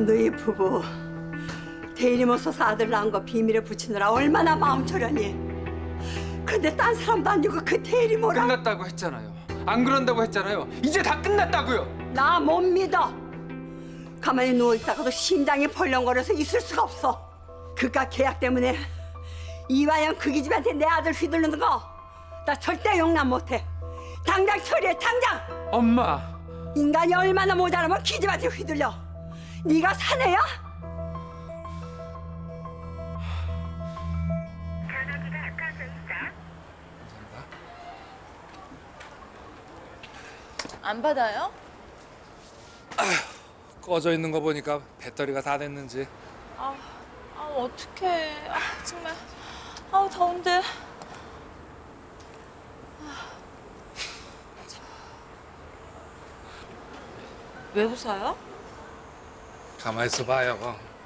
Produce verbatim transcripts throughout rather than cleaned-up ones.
너희 부부 대리 못 써서 아들 낳은 거 비밀에 붙이느라 얼마나 마음 졸였니? 근데 딴 사람도 아니고 그 대리 뭐라? 끝났다고 했잖아요. 안 그런다고 했잖아요. 이제 다 끝났다고요. 나 못 믿어. 가만히 누워있다가도 심장이 벌렁거려서 있을 수가 없어. 그깟 계약 때문에 이화영 그 기집애한테 내 아들 휘둘르는 거 나 절대 용납 못해. 당장 처리해, 당장! 엄마. 인간이 얼마나 모자라면 기집애한테 휘둘려. 네가 사내야? 안 받아요? 아휴, 꺼져 있는 거 보니까 배터리가 다 됐는지. 아, 아 어떡해. 아, 정말. 아, 더운데. 왜 웃어요? 가만히 있어 봐요.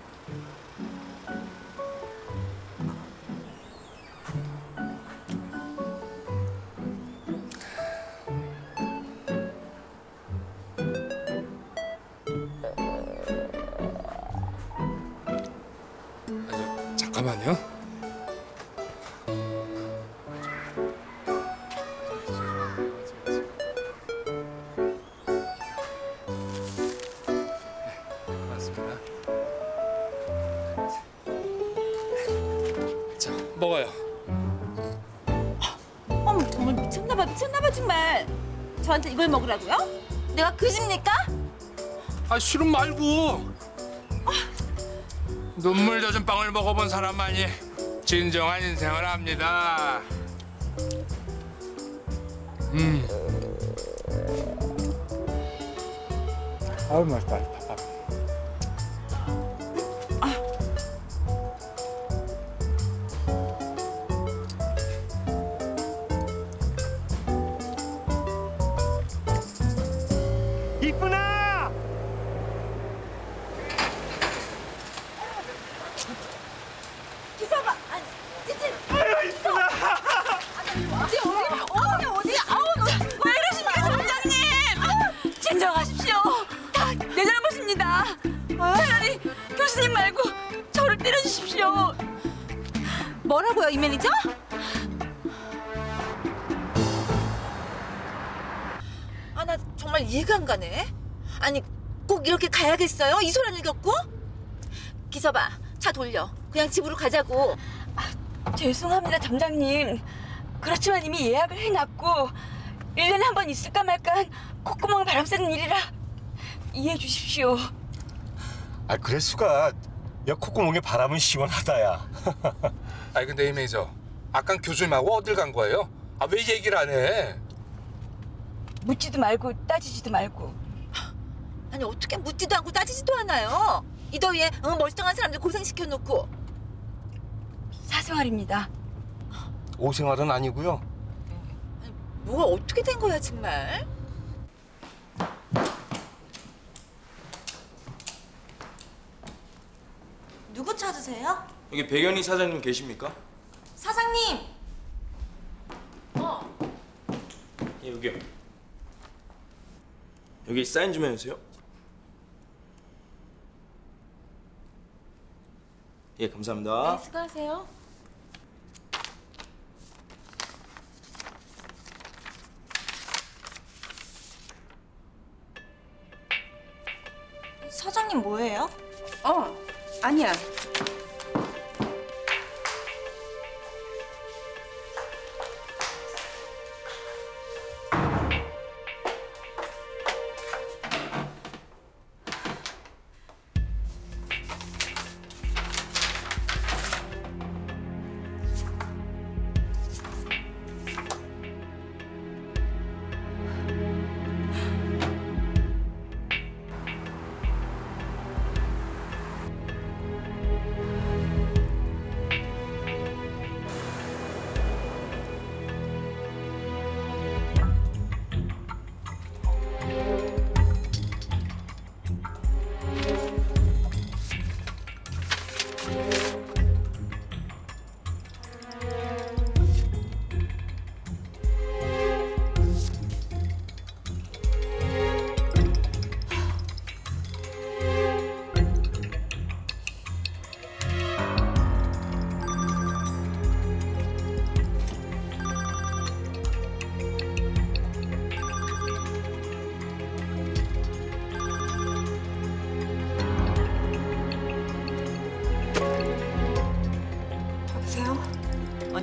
아니, 잠깐만요. 자, 먹어요. 어머, 정말 미쳤나봐, 미쳤나봐, 정말. 저한테 이걸 먹으라고요? 내가 그집니까? 아, 싫음 말고. 눈물 젖은 빵을 먹어본 사람만이 진정한 인생을 압니다. 음. 아유, 맛있다. 밥. 이쁘나! 기사가 아니, 찌찌. 아유, 이쁘나! 어디 어디 어디 어디 아우 왜 이러십니까 점장님? 진정하십시오. 다 내 잘못입니다. 차라리 교수님 말고 저를 때려주십시오. 뭐라고요, 이 매니저? 아, 나 정말 이해가 안 가네. 아니, 꼭 이렇게 가야겠어요? 이 소리를 겪고? 기서봐, 차 돌려. 그냥 집으로 가자고. 아, 죄송합니다, 점장님. 그렇지만 이미 예약을 해놨고 일 년에 한 번 있을까 말까 콧구멍 바람 쐬는 일이라 이해해 주십시오. 아, 그럴 수가. 야, 콧구멍에 바람은 시원하다야. 아니 근데 이 매니저, 아까 교수님하고 어딜 간 거예요? 아, 왜 얘기를 안 해? 묻지도 말고 따지지도 말고. 아니, 어떻게 묻지도 않고 따지지도 않아요? 이 더위에 어, 멀쩡한 사람들 고생시켜놓고. 사생활입니다. 오생활은 아니고요. 아니, 뭐가 어떻게 된 거야 정말? 누구 찾으세요? 여기 백연희 사장님 계십니까? 사장님! 어. 예, 여기요. 여기 사인 좀 해주세요. 예, 감사합니다. 네, 수고하세요. 사장님 뭐예요? 어, 아니야.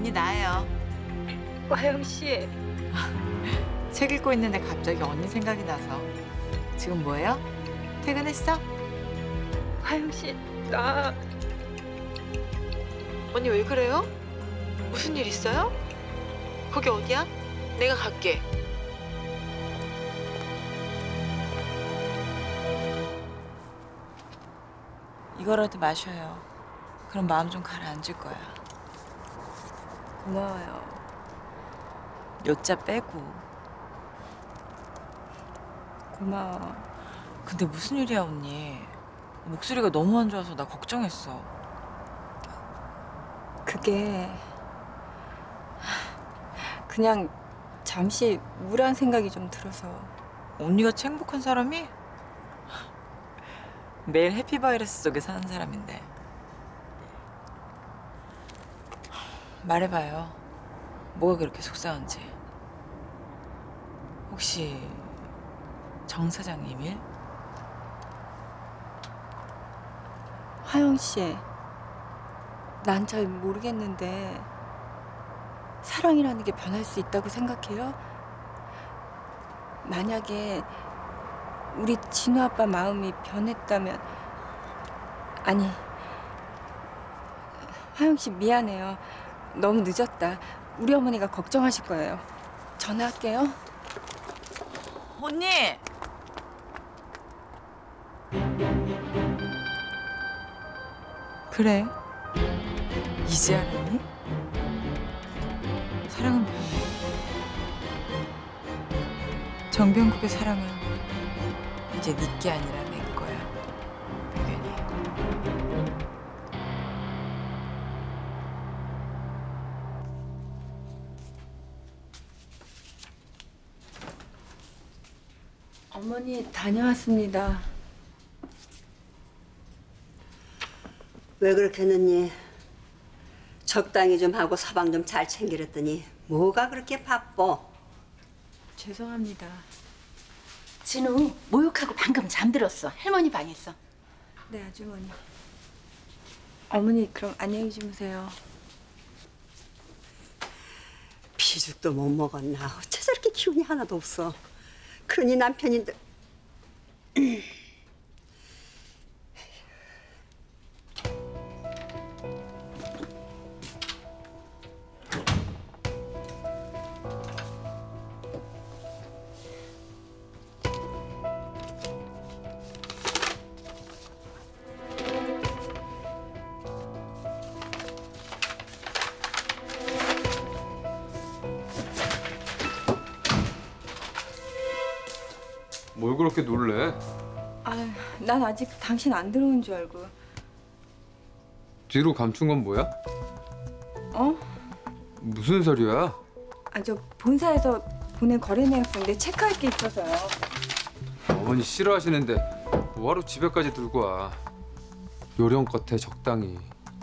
언니 나예요. 화영 씨. 책 읽고 있는데 갑자기 언니 생각이 나서. 지금 뭐예요? 퇴근했어? 화영 씨, 나 언니 왜 그래요? 무슨 일 있어요? 거기 어디야? 내가 갈게. 이거라도 마셔요. 그럼 마음 좀 가라앉을 거야. 고마워요. 요자 빼고. 고마워. 근데 무슨 일이야, 언니? 목소리가 너무 안 좋아서 나 걱정했어. 그게 그냥 잠시 우울한 생각이 좀 들어서. 언니같이 행복한 사람이? 매일 해피바이러스 속에 사는 사람인데. 말해봐요. 뭐가 그렇게 속상한지. 혹시 정 사장님 일? 화영 씨, 난 잘 모르겠는데 사랑이라는 게 변할 수 있다고 생각해요? 만약에 우리 진우 아빠 마음이 변했다면, 아니, 화영 씨 미안해요. 너무 늦었다. 우리 어머니가 걱정하실 거예요. 전화할게요. 언니! 그래. 이제 알았니? 사랑은 변해. 정병국의 사랑은 이제 네게 아니라 내 거야. 백연이. 어머니 다녀왔습니다. 왜 그렇게 했느니? 적당히 좀 하고 서방 좀 잘 챙기랬더니 뭐가 그렇게 바빠? 죄송합니다. 진우 목욕하고 방금 잠들었어. 할머니 방에서. 네, 아주머니. 어머니 그럼 안녕히 주무세요. 비죽도 못 먹었나? 어째 저렇게 기운이 하나도 없어? 그러니 남편인데. 뭘 그렇게 놀래? 아, 난 아직 당신 안 들어온 줄 알고. 뒤로 감춘 건 뭐야? 어? 무슨 소리야? 아, 저 본사에서 보낸 거래 내역서인데 체크할 게 있어서요. 어머니 싫어하시는데 뭐하러 집에까지 들고 와? 요령껏 해 적당히.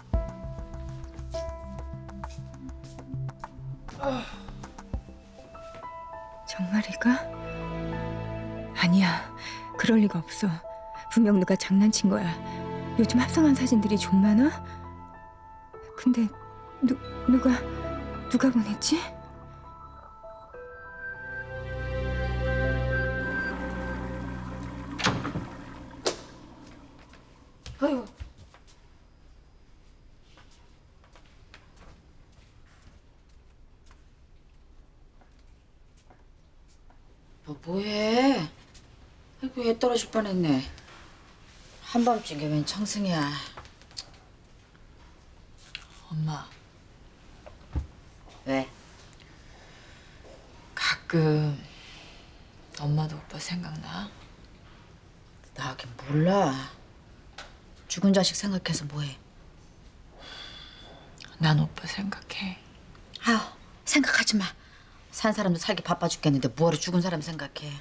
정말일까? 아니야, 그럴 리가 없어. 분명 누가 장난친 거야. 요즘 합성한 사진들이 좀 많아? 근데 누, 누가 누가 보냈지? 아유. 너 뭐해? 아이고 애 떨어질 뻔했네. 한밤중에 웬 청승이야. 엄마, 왜? 가끔 엄마도 오빠 생각나? 나 하긴 몰라. 죽은 자식 생각해서 뭐해? 난 오빠 생각해. 아유 생각하지 마. 산 사람도 살기 바빠 죽겠는데 뭐하러 죽은 사람 생각해.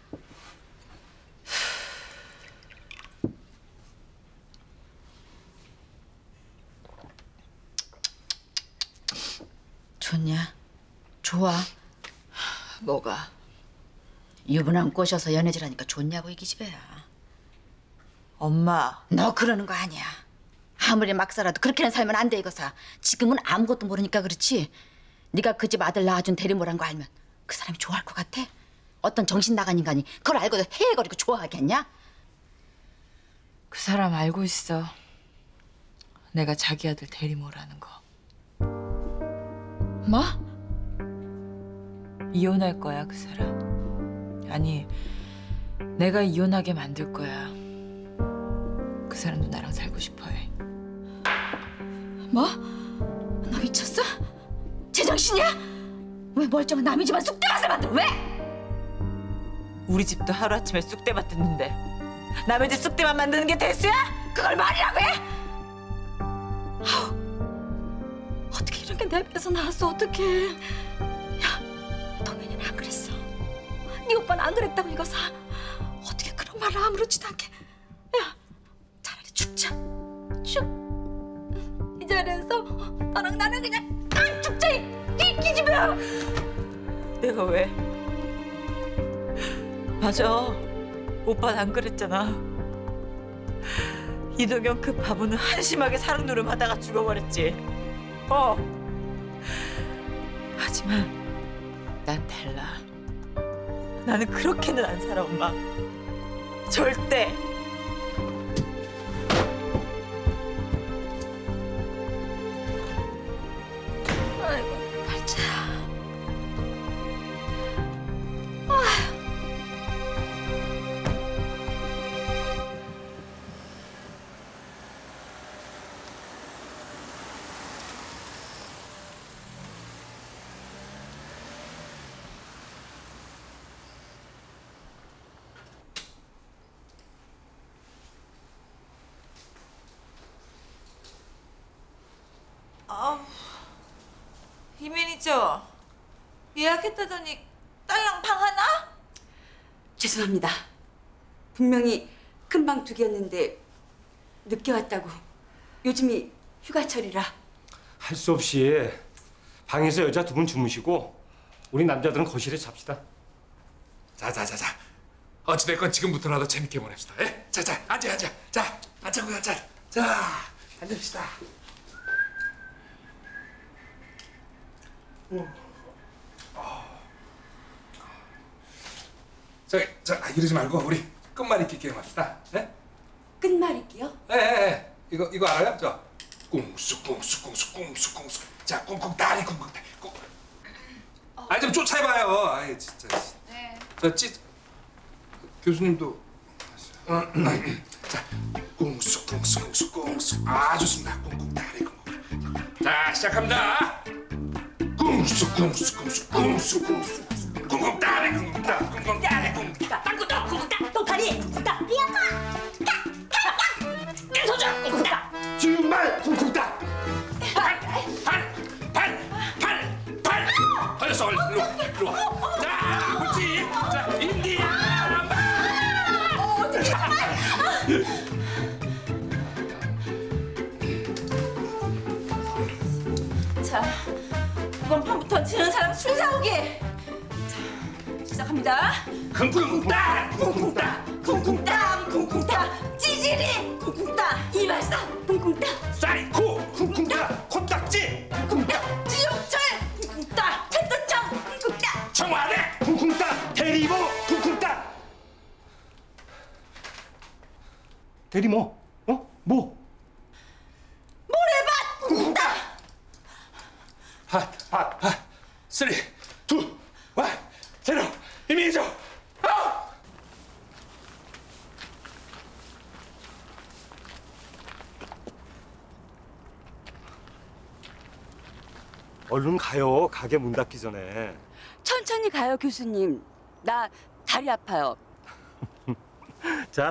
좋냐? 좋아. 뭐가? 유부남 꼬셔서 연애질하니까 좋냐고 이 기집애야. 엄마. 너 그러는 거 아니야. 아무리 막 살아도 그렇게는 살면 안 돼 이거사. 지금은 아무것도 모르니까 그렇지. 네가 그 집 아들 낳아준 대리모란 거 알면 그 사람이 좋아할 것 같아? 어떤 정신 나간 인간이 그걸 알고도 헤헤거리고 좋아하겠냐? 그 사람 알고 있어. 내가 자기 아들 대리모라는 거. 뭐? 이혼할 거야, 그 사람. 아니, 내가 이혼하게 만들 거야. 그 사람도 나랑 살고 싶어 해. 뭐? 너 미쳤어? 제정신이야? 왜 멀쩡한 남의 집안 쑥대밭을 만들어? 왜? 우리 집도 하루아침에 쑥대밭 듣는데 남의 집 쑥대밭 만드는 게 대수야? 그걸 말이라고 해? 아우, 어떻게 이런 게 내 배에서 나왔어? 어떡해? 야, 동현이는 안 그랬어. 네 오빠는 안 그랬다고 이거사. 어떻게 그런 말을 아무렇지도 않게? 야, 차라리 죽자. 죽. 이 자리에서 너랑 나는 그냥 안 죽자. 이, 이 기집애야. 내가 왜? 맞아. 오빠는 안 그랬잖아. 이동현 그 바보는 한심하게 사랑 노름하다가 죽어버렸지. 어. 하지만 난 달라. 나는 그렇게는 안 살아, 엄마. 절대. 아이고, 발자야. 아, 이 매니저 예약했다더니 딸랑 방 하나? 죄송합니다. 분명히 큰 방 두 개였는데 늦게 왔다고. 요즘이 휴가철이라. 할 수 없이 방에서 여자 두 분 주무시고 우리 남자들은 거실에 잡시다. 자자자자. 어찌됐건 지금부터라도 재밌게 보냅시다. 예? 자자 앉아 앉아. 자 앉자고 앉아. 자 앉읍시다. 저기 자 이러지 말고 우리 끝말잇기 게임 합시다. 예? 끝말잇기요? 예, 예, 예. 이거 이거 알아요? 저 꿍수 꿍수 꿍수 꿍수 꿍수. 자 꿍꿍 다리 꿍꿍 다리 꿍. 아니 좀 쫓아해봐요. 아이 진짜. 네. 저찌 교수님도. 자 꿍수 꿍수 꿍수 꿍수. 아 좋습니다. 꿍꿍 다리 꿍꿍. 자 시작합니다. 꿍수 꿍수 꿍수 꿍수 꿍수. 꿍꿍 다리 꿍꿍 다리 꿍꿍 다리 꿍꿍. 땅구다 쿵쿵따 똥파리 쿵쿵따 미역아 깨소자 쿵쿵따 정말 쿵쿵따. 팔팔팔팔팔 걸렸어 걸렸어. 일로 와, 일로 와. 자 그렇지. 자 인디아 자, 이번 판부터 지는 사람 술 사오기. 자, 시작합니다. 쿵쿵따 쿵쿵따, 쿵쿵따, 쿵쿵따, 찌질이, 쿵쿵따, 이발사, 쿵쿵따, 사이코 쿵쿵따. 코딱지. 쿵쿵따, 지옥철, 쿵쿵따, 철도청, 쿵쿵따, 청와대 쿵쿵따. 대리모. 쿵쿵따. 대리모. 어? 뭐? 모래밭, 쿵쿵따. 핫핫핫 쓰리 투 원 제로 이미죠. 아! 얼른 가요. 가게 문 닫기 전에. 천천히 가요 교수님. 나 다리 아파요. 자.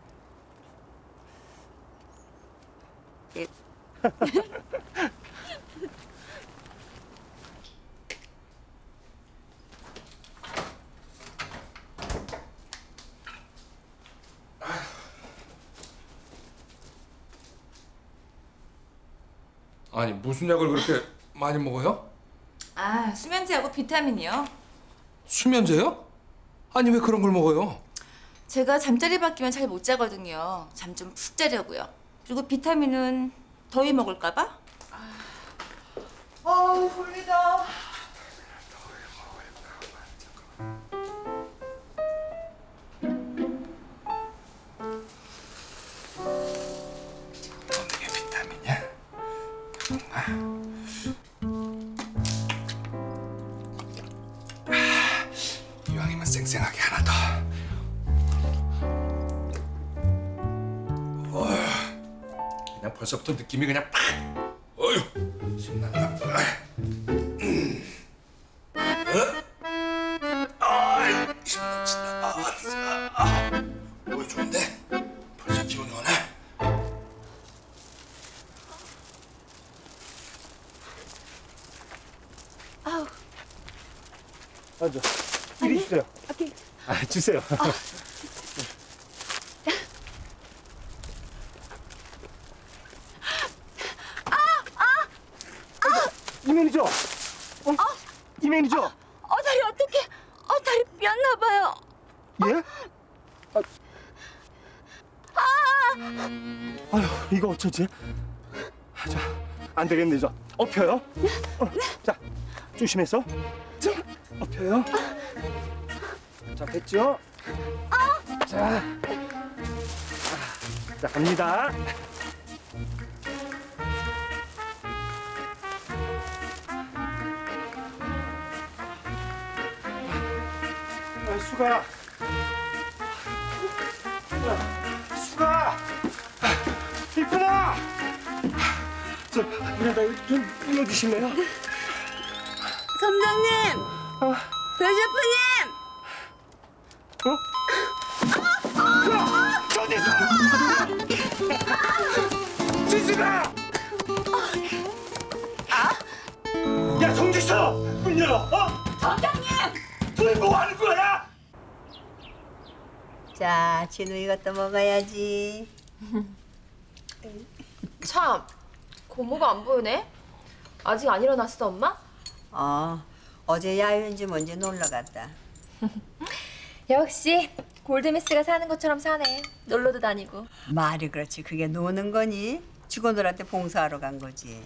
예. 아니 무슨 약을 그렇게 많이 먹어요? 아, 수면제하고 비타민이요. 수면제요? 아니 왜 그런 걸 먹어요? 제가 잠자리 바뀌면 잘 못 자거든요. 잠 좀 푹 자려고요. 그리고 비타민은 더위 먹을까 봐. 어우 졸리다. 먹는 게 비타민이야? 뭔가? 아, 이왕이면 쌩쌩하게 하나 더. 어휴, 그냥 벌써부터 느낌이 그냥 팍. 어휴, 신난다. 음. 어? 아이, 신난다. 아, 아, 아. 오, 좋은데? 벌써 기운이 오네. 앉아. 이리 주세요. 아, 주세요. 이 매니저. 어? 이 매니저. 어 다리 어떻게? 어 다리 삐었나 봐요. 예? 아. 아유, 이거 어쩌지? 아, 자, 안 되겠네, 저. 엎혀요? 어, 자, 조심해서. 자, 엎혀요. 자, 됐죠? 자, 자, 갑니다. 아, 수가. 수가. 이쁘다. 저, 물에다 좀 뿌려주실래요? 점장님, 아, 배셰프님. 어? 저기서! 지수가! 야, 정지서! 문 열어! 어? 점장님. 너희 뭐 하는 거야? 자, 진우 이것도 먹어야지. 참, 고모가 안 보이네? 아직 안 일어났어, 엄마? 어, 어제 야유인지 뭔지 놀러 갔다. 역시 골드미스가 사는 것처럼 사네. 놀러도 다니고. 말이 그렇지. 그게 노는 거니? 직원들한테 봉사하러 간 거지.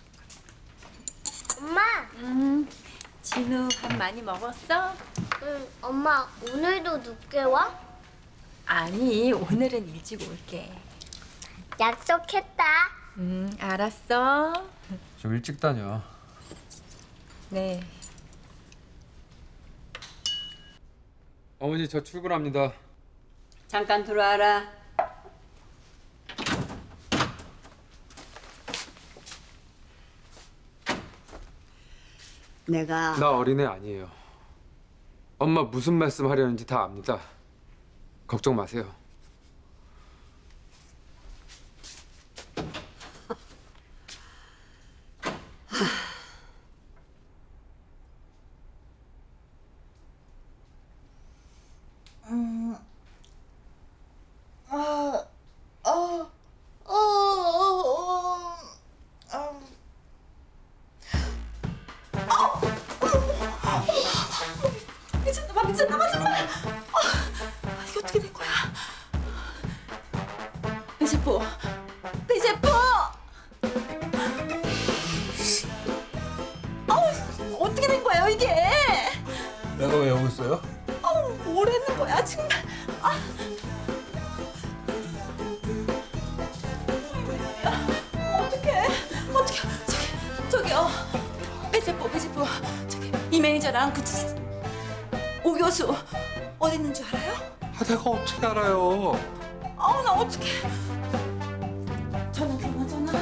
엄마. 음, 진우 밥 많이 먹었어? 응, 엄마 오늘도 늦게 와? 아니, 오늘은 일찍 올게. 약속했다. 음, 알았어. 좀 일찍 다녀. 네. 어머니 저 출근합니다. 잠깐 들어와라. 내가 나 어린애 아니에요. 엄마 무슨 말씀 하려는지 다 압니다. 걱정 마세요. 미쳤나봐 미쳤나봐 정말. 아, 이게 어떻게 된 거야? 배셰프, 배셰프. 아우 어떻게 된 거예요 이게? 내가 왜 여기 있어요? 아우 뭘 했는 거야 정말. 아. 어떡해 어떡해 저기 저기요 배셰프 배셰프 저기 이 매니저랑 그 지- 오 교수 어디 있는 줄 알아요? 아, 내가 어떻게 알아요? 아우 나 어떡해. 전화 전화 전화.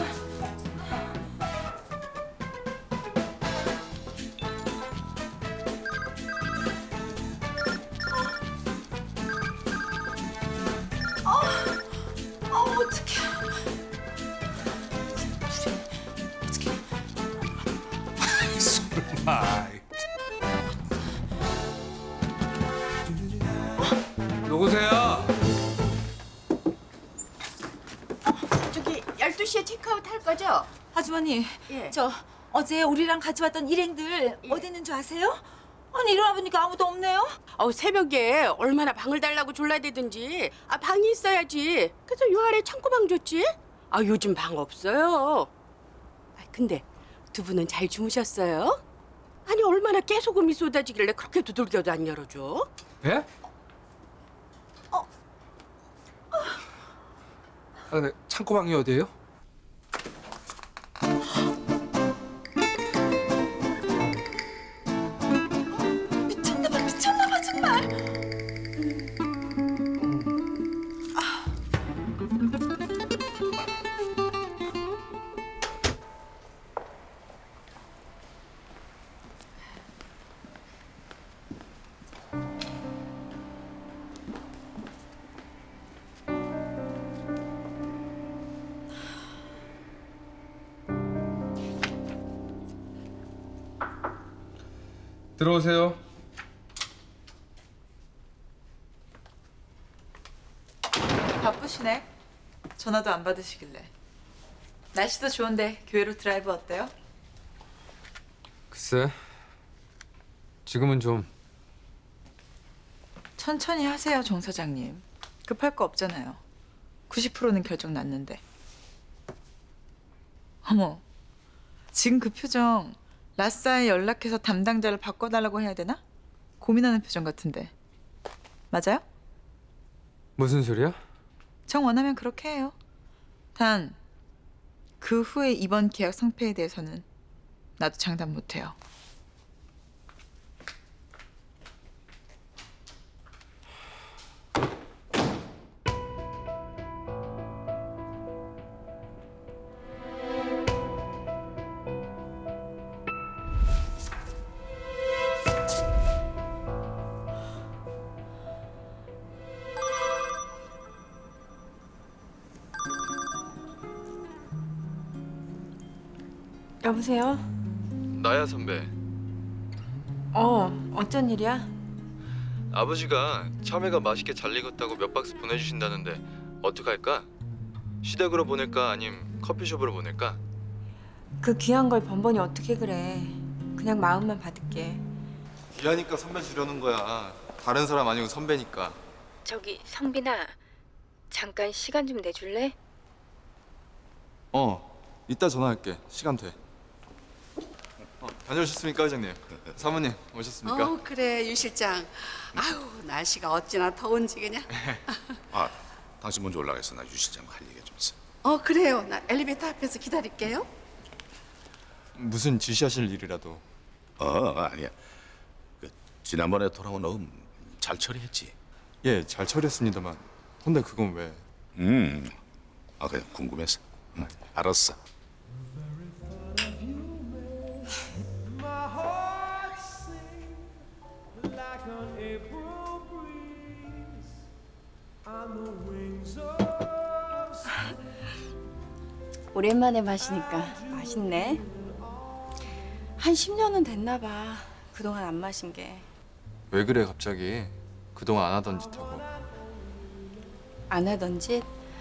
아, 아 어떡해. 어떡해. 설마. 누구세요? 저기 열두 시에 체크아웃 할 거죠? 아주머니, 저 어제 우리랑 같이 왔던 일행들 어디 있는 줄 아세요? 아니 일어나 보니까 아무도 없네요. 어, 새벽에 얼마나 방을 달라고 졸라대든지 아 방이 있어야지. 그래서 요 아래 창고방 줬지. 아, 요즘 방 없어요. 아, 근데 두 분은 잘 주무셨어요? 아니, 얼마나 깨소금이 쏟아지길래 그렇게 두들겨도 안 열어줘? 예? 아, 네. 창고방이 어디예요? 미쳤나봐, 미쳤나봐 정말. 들어오세요. 바쁘시네. 전화도 안 받으시길래. 날씨도 좋은데 교회로 드라이브 어때요? 글쎄, 지금은 좀. 천천히 하세요, 정 사장님. 급할 거 없잖아요. 구십 퍼센트는 결정 났는데. 어머, 지금 그 표정 라싸에 연락해서 담당자를 바꿔달라고 해야 되나? 고민하는 표정 같은데. 맞아요? 무슨 소리야? 정 원하면 그렇게 해요. 단, 그 후에 이번 계약 성패에 대해서는 나도 장담 못해요. 여보세요? 나야 선배. 어, 어쩐 일이야? 아버지가 참외가 맛있게 잘 익었다고 몇 박스 보내주신다는데 어떡할까? 시댁으로 보낼까 아님 커피숍으로 보낼까? 그 귀한 걸 번번이 어떻게 그래. 그냥 마음만 받을게. 귀하니까 선배 주려는 거야. 다른 사람 아니고 선배니까. 저기 성빈아, 잠깐 시간 좀 내줄래? 어, 이따 전화할게. 시간 돼. 어, 다녀오셨습니까 회장님? 사모님 오셨습니까? 어 그래 유 실장. 아유 날씨가 어찌나 더운지 그냥. 아, 당신 먼저 올라가서 나 유 실장 할 얘기가 좀 있어. 어 그래요. 나 엘리베이터 앞에서 기다릴게요. 무슨 지시하실 일이라도. 어 아니야. 그, 지난번에 돌아온 어음 잘 처리했지? 예, 잘 처리했습니다만. 근데 그건 왜? 음, 아 그냥 궁금해서. 응, 알았어. 오랜만에 마시니까 맛있네. 한 십 년은 됐나 봐. 그동안 안 마신 게. 왜 그래 갑자기? 그동안 안 하던 짓 하고. 안 하던 짓?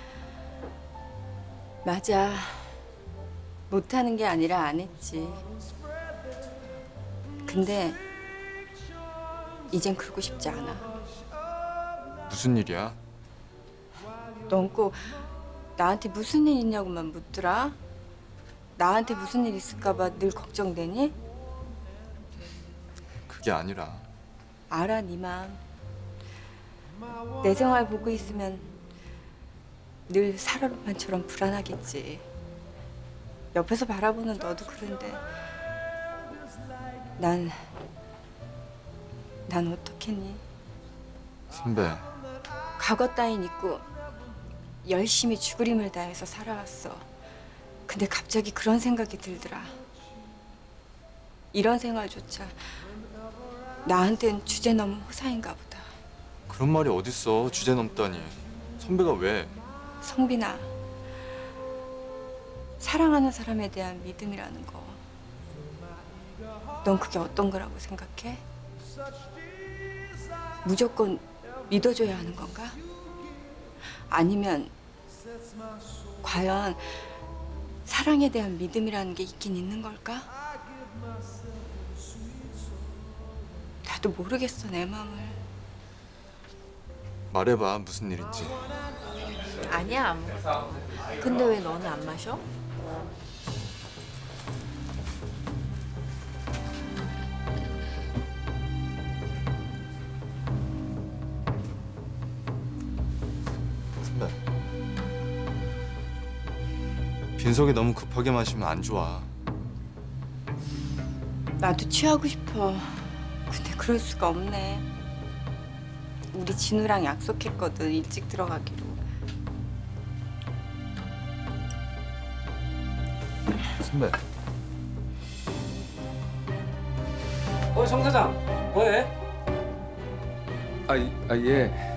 맞아. 못하는 게 아니라 안 했지. 근데 이젠 그러고 싶지 않아. 무슨 일이야? 넌 꼭 나한테 무슨 일 있냐고만 묻더라. 나한테 무슨 일 있을까 봐 늘 걱정되니? 그게 아니라. 알아, 네 마음. 내 생활 보고 있으면 늘 살얼음판처럼 불안하겠지. 옆에서 바라보는 너도 그런데 난, 난 어떻겠니? 선배. 과거 따윈 있고 열심히 죽을 힘을 다해서 살아왔어. 근데 갑자기 그런 생각이 들더라. 이런 생활조차 나한텐 주제넘은 호사인가 보다. 그런 말이 어딨어. 주제 넘다니. 선배가 왜? 성빈아, 사랑하는 사람에 대한 믿음이라는 거, 넌 그게 어떤 거라고 생각해? 무조건 믿어줘야 하는 건가? 아니면 과연 사랑에 대한 믿음이라는 게 있긴 있는 걸까? 나도 모르겠어, 내 마음을. 말해봐 무슨 일인지. 아니야 안 먹어. 근데 왜 너는 안 마셔? 선배. 빈속이 너무 급하게 마시면 안 좋아. 나도 취하고 싶어. 근데 그럴 수가 없네. 우리 진우랑 약속했거든, 일찍 들어가기로. 선배. 어, 정 사장, 뭐해? 아, 이- 아 예.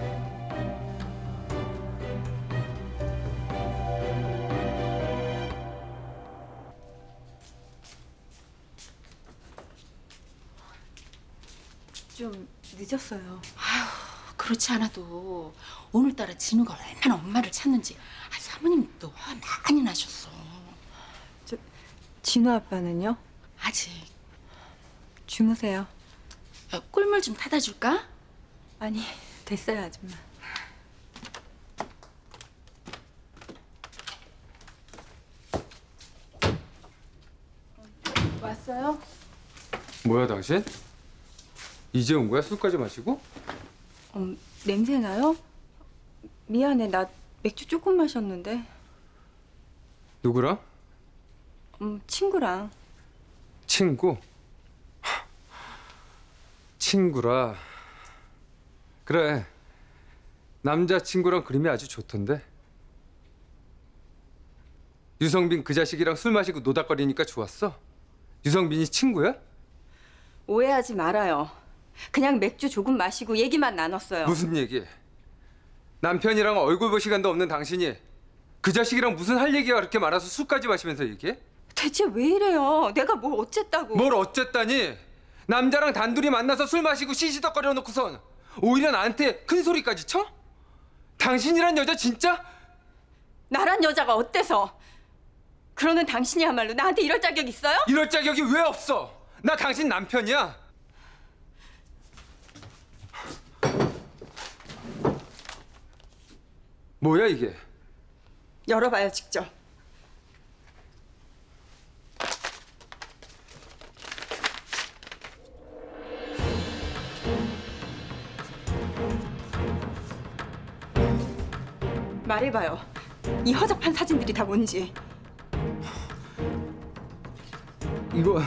좀 늦었어요. 아휴, 그렇지 않아도 오늘따라 진우가 얼마나 엄마를 찾는지 아, 사모님도 화 많이 나셨어. 저, 진우 아빠는요? 아직. 주무세요. 야, 꿀물 좀 타다 줄까? 아니, 됐어요, 아줌마. 왔어요? 뭐야 당신? 이제 온 거야? 술까지 마시고? 음, 냄새 나요? 미안해, 나 맥주 조금 마셨는데. 누구랑? 음, 친구랑. 친구? 하, 친구라. 그래. 남자친구랑 그림이 아주 좋던데. 유성빈 그 자식이랑 술 마시고 노닥거리니까 좋았어? 유성빈이 친구야? 오해하지 말아요. 그냥 맥주 조금 마시고 얘기만 나눴어요. 무슨 얘기? 남편이랑 얼굴 볼 시간도 없는 당신이 그 자식이랑 무슨 할 얘기가 그렇게 많아서 술까지 마시면서 얘기해? 대체 왜 이래요? 내가 뭘 어쨌다고? 뭘 어쨌다니? 남자랑 단둘이 만나서 술 마시고 시시덕거려 놓고선 오히려 나한테 큰 소리까지 쳐? 당신이란 여자 진짜? 나란 여자가 어때서? 그러는 당신이야말로 나한테 이럴 자격 있어요? 이럴 자격이 왜 없어? 나 당신 남편이야. 뭐야 이게? 열어봐요, 직접. 말해봐요. 이 허접한 사진들이 다 뭔지. 이거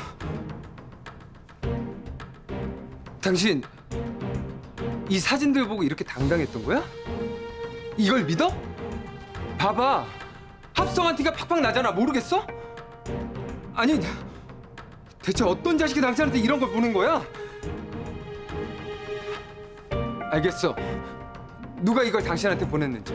당신 이 사진들 보고 이렇게 당당했던 거야? 이걸 믿어? 봐봐, 합성한 티가 팍팍 나잖아. 모르겠어? 아니 대체 어떤 자식이 당신한테 이런 걸 보는 거야? 알겠어. 누가 이걸 당신한테 보냈는지.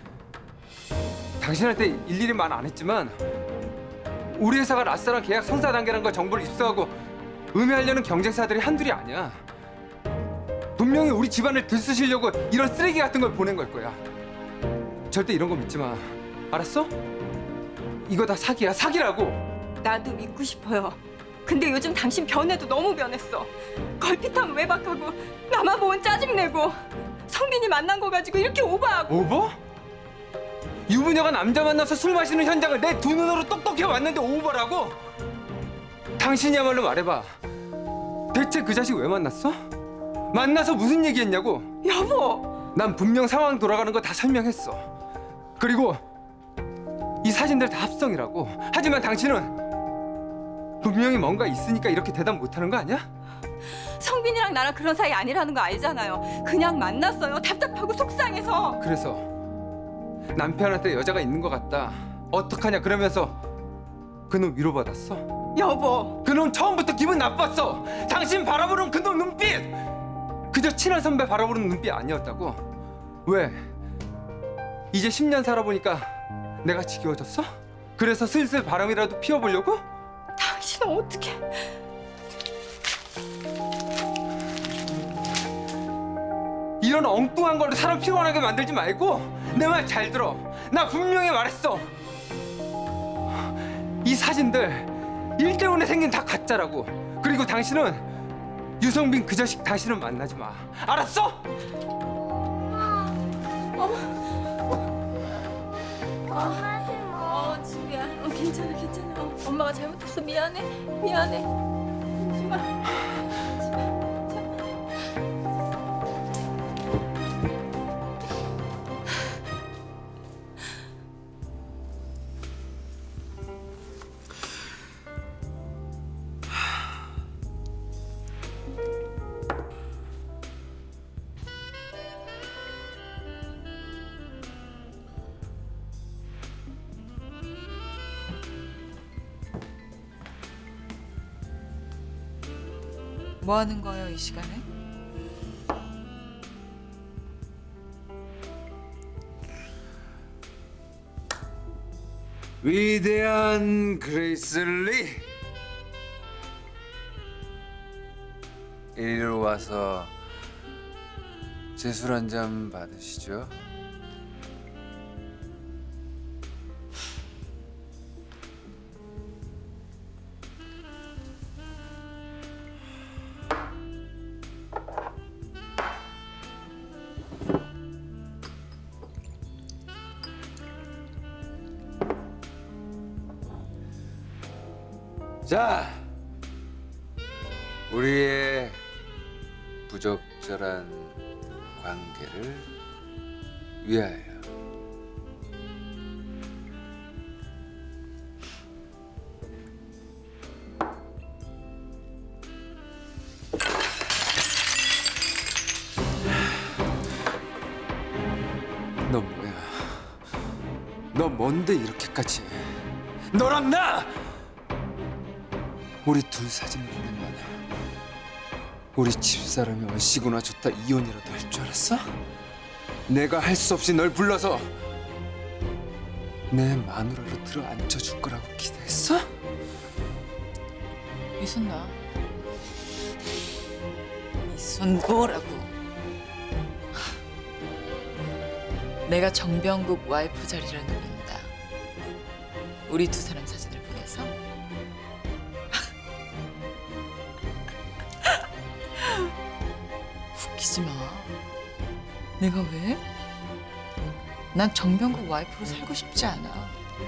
당신한테 일일이 말 안 했지만 우리 회사가 라스랑 계약 성사 단계라는 걸 정보를 입수하고 음해하려는 경쟁사들이 한둘이 아니야. 분명히 우리 집안을 들쑤시려고 이런 쓰레기 같은 걸 보낸 걸 거야. 절대 이런 거 믿지 마. 알았어? 이거 다 사기야, 사기라고. 나도 믿고 싶어요. 근데 요즘 당신 변해도 너무 변했어. 걸핏하면 외박하고 나만 보면 짜증내고 성빈이 만난 거 가지고 이렇게 오버하고. 오버? 유부녀가 남자 만나서 술 마시는 현장을 내 두 눈으로 똑똑히 왔는데 오버라고? 당신이야말로 말해봐. 대체 그 자식 왜 만났어? 만나서 무슨 얘기했냐고? 여보! 난 분명 상황 돌아가는 거 다 설명했어. 그리고 이 사진들 다 합성이라고. 하지만 당신은 분명히 뭔가 있으니까 이렇게 대답 못하는 거 아니야? 성빈이랑 나랑 그런 사이 아니라는 거 알잖아요. 그냥 만났어요. 답답하고 속상해서. 그래서 남편한테 여자가 있는 것 같다. 어떡하냐 그러면서 그놈 위로받았어? 여보! 그놈 처음부터 기분 나빴어. 당신 바라보는 그놈 눈빛! 그저 친한 선배 바라보는 눈빛 아니었다고? 왜? 이제 십 년 살아보니까 내가 지겨워졌어? 그래서 슬슬 바람이라도 피워보려고? 당신은 어떻게... 이런 엉뚱한 걸로 사람 피곤하게 만들지 말고 내 말 잘 들어. 나 분명히 말했어. 이 사진들 일 때문에 생긴 다 가짜라고. 그리고 당신은 유성빈 그 자식 다시는 만나지 마. 알았어? 엄마 어, 지우야. 어, 괜찮아, 괜찮아. 어, 엄마가 잘못했어. 미안해. 미안해. 울지 마. 뭐 하는 거예요, 이 시간에? 위대한 그레이스 리, 이리로 와서 제 술 한 잔 받으시죠. 자, 우리의 부적절한 관계를 위하여. 너 뭐야? 너 뭔데 이렇게까지 해? 너랑 나! 우리 둘 사진 보내면 우리 집사람이 얼씨구나 좋다 이혼이라도 할 줄 알았어? 내가 할 수 없이 널 불러서 내 마누라로 들어 앉혀줄 거라고 기대했어? 이 손 놔. 이 손 놓으라고. 내가 정병국 와이프 자리를 노린다. 우리 두 사람 사진을 보내서? 웃기지 마. 내가 왜? 난 정병국 와이프로 살고 싶지 않아.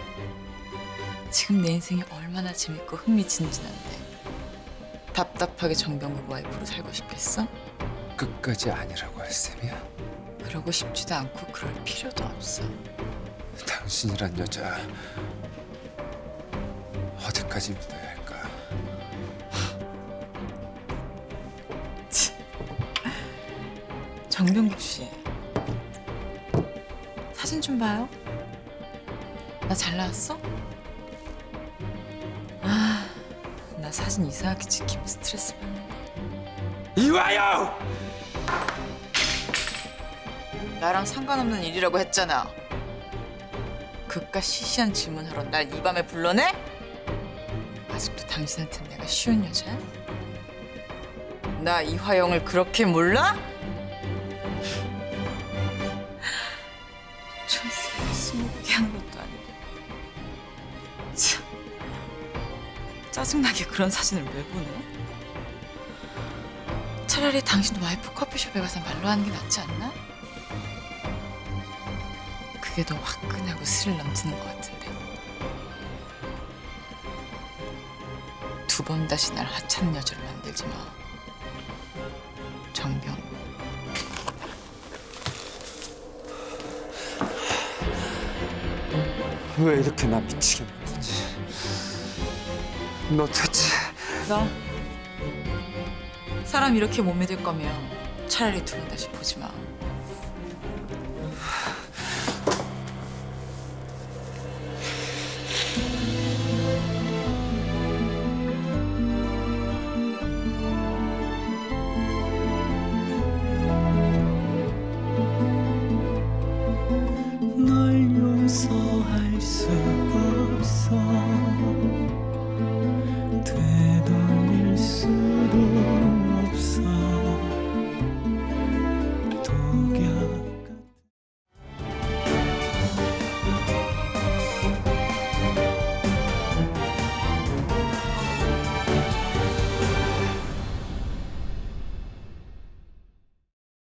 지금 내 인생이 얼마나 재밌고 흥미진진한데 답답하게 정병국 와이프로 살고 싶겠어? 끝까지 아니라고 할 셈이야? 그러고 싶지도 않고 그럴 필요도 없어. 당신이란 여자 어디까지 믿어야 할까? 정병국 씨, 사진 좀 봐요. 나 잘 나왔어? 아, 나 사진 이상하게 찍히면 스트레스 받는다. 이화영! 나랑 상관없는 일이라고 했잖아. 그깟 시시한 질문하러 날 이 밤에 불러내? 아직도 당신한텐 내가 쉬운 여자야? 나 이화영을 그렇게 몰라? 천생이 스무고개 하는 것도 아니고. 참, 짜증나게 그런 사진을 왜 보내? 차라리 당신 와이프 커피숍에 가서 말로 하는 게 낫지 않나? 그게 더 화끈하고 스릴 넘치는 것 같은데. 두 번 다시 날 하찮은 여자로 만들지 마. 정병. 왜 이렇게 나 미치게 만드지? 너 대체... 너 사람 이렇게 못 믿을 거면 차라리 두 번 다시 보지 마.